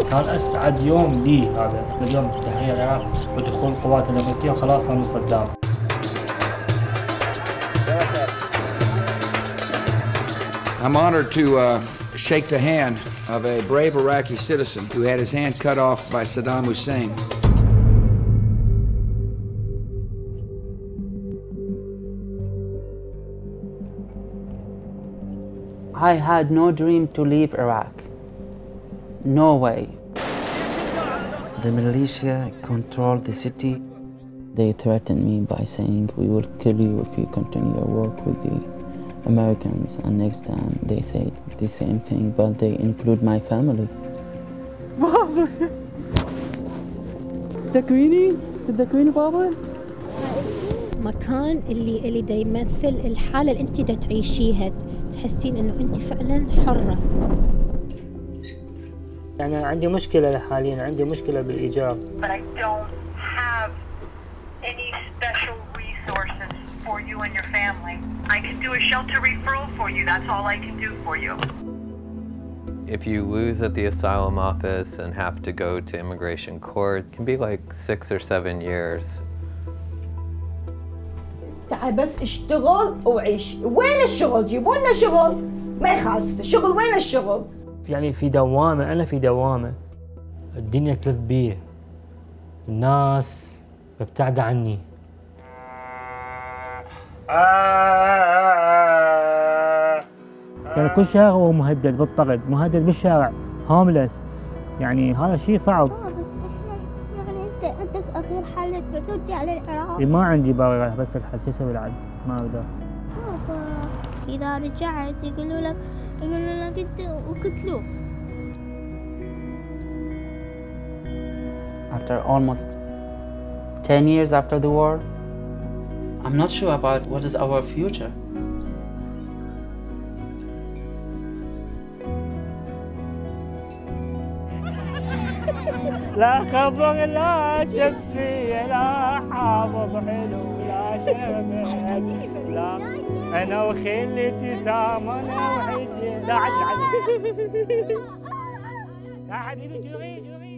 كان أسعد يوم لي هذا اليوم، تحرير العراق ودخول القوات الأمريكية وخلاصنا من صدام. I'm honored to shake the hand of a brave Iraqi citizen who had his hand cut off by Saddam Hussein. I had no dream to leave Iraq. No way. The militia controlled the city. They threatened me by saying, "We will kill you if you continue your work with the Americans." And next time they said the same thing, but they include my family. تذكريني بابا؟ مكان اللي دا يمثل الحالة اللي انت دا تعيشيها، تحسين انه انت فعلا حرة. يعني عندي مشكلة حاليا، عندي مشكلة بالإيجار. But I don't have any special resources for you and your family. I can do a shelter referral for you. That's all I can do for you. If you lose at the asylum office and have to go to immigration court, it can be like 6 or 7 years. تعال بس اشتغل وعيش. وين الشغل؟ جيبوا لنا شغل. ما يخالف الشغل، وين الشغل؟ يعني في دوامة، أنا في دوامة. الدنيا تلف بيه، الناس مبتعدة عني. يعني كل شهر هو مهدد بالطرد، مهدد بالشارع، هوملس. يعني هذا شيء صعب. بس احنا يعني انت عندك اخر حل ترجع للعراق. ما عندي برا بس الحل، شو اسوي العد؟ ما اقدر. بابا اذا رجعت يقولوا لك انت وقتلوك. After almost 10 years after the war, I'm not sure about what is our future. لا خبر لا شفي لا حافظ حلو لا شبه لا انا وخلتي سامنا وحجي لا عدي لا حبيبي جري